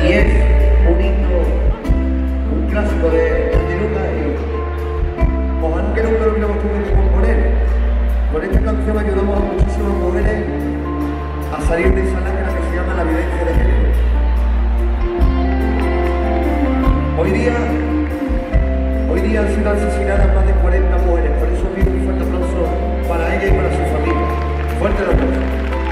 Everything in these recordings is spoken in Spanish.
y es un himno, un clásico de Lucas, y ojalá que nunca lo hubiéramos tenido que componer. Con esta canción ayudamos a muchísimas mujeres a salir de esa lacra que se llama la violencia de género. Hoy día han sido asesinadas más de 40 mujeres, por eso pido un fuerte aplauso para ella y para su familia. Fuerte el aplauso.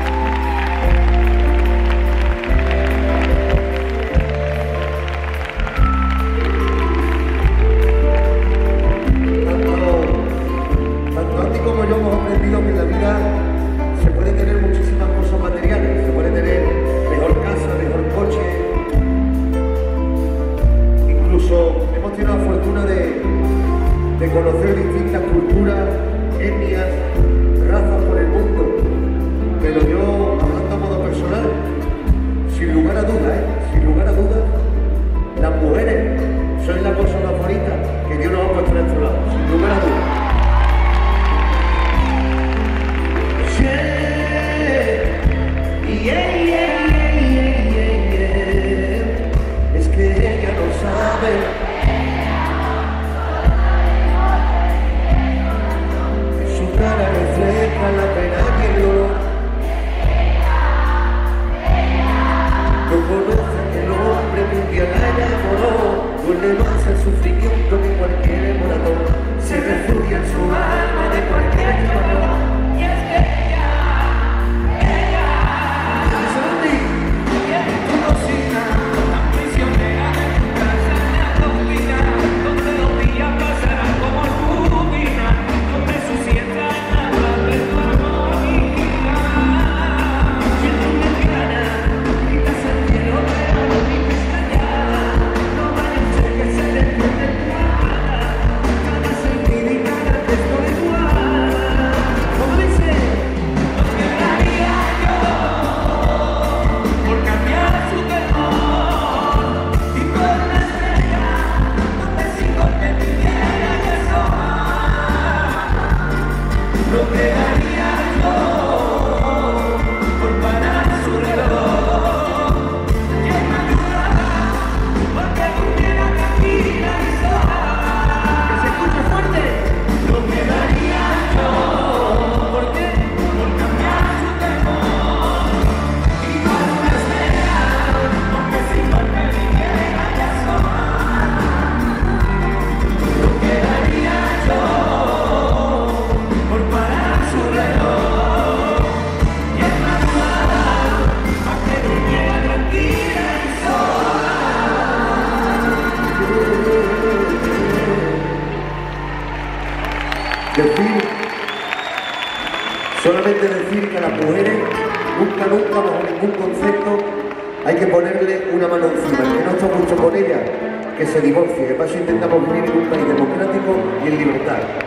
Tanto Andy como yo hemos aprendido que en la vida se puede tener muchísimas cosas materiales, se puede tener mejor casa, mejor coche. Incluso hemos tenido la fortuna de conocer distintas culturas, etnias, razas por el mundo. Pero yo, hablando a modo personal, sin lugar a dudas, las mujeres son la cosa más bonita que Dios nos ha puesto a nuestro lado, sin lugar a dudas. Es que ella no sabe. Su cara refleja la pena y el dolor. No conoce que el hombre que un día la enamoró duele más el sufrimiento que cualquier morador. Se refugia en su alma de cualquier llamador. Y es que ella conocida, la prisionera de tu casa en la cocina, donde los días pasarán como rutina, donde su siesta nada de tu armonía. Siendo una cara, gritas al cielo, pero no vives callada. No vaya a ser que se le pierda tu alma, cada sentido y cada gesto igual. Como dice, lo que haría yo por cambiar su temor, y por una estrella donde sin golpe pidiera que asomar. Lo que haría yo por parar su reloj y en madrugada porque durmiera tranquila y sola. Que se escuche fuerte. Lo que haría yo, ¿por qué? Por cambiar su temor y por una estrella donde sin golpe pidiera que asomar. Lo que haría yo por parar su reloj y en madrugada para que durmiera tranquila y sola. Solamente decir que a las mujeres nunca, bajo ningún concepto, hay que ponerle una mano encima. El que no está a gusto con ella, que se divorcie, que para eso intentamos vivir en un país democrático y en libertad.